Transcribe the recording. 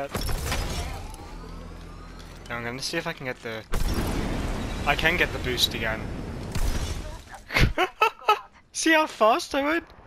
Now I'm gonna see if I can get the... I can get the boost again. See how fast I went?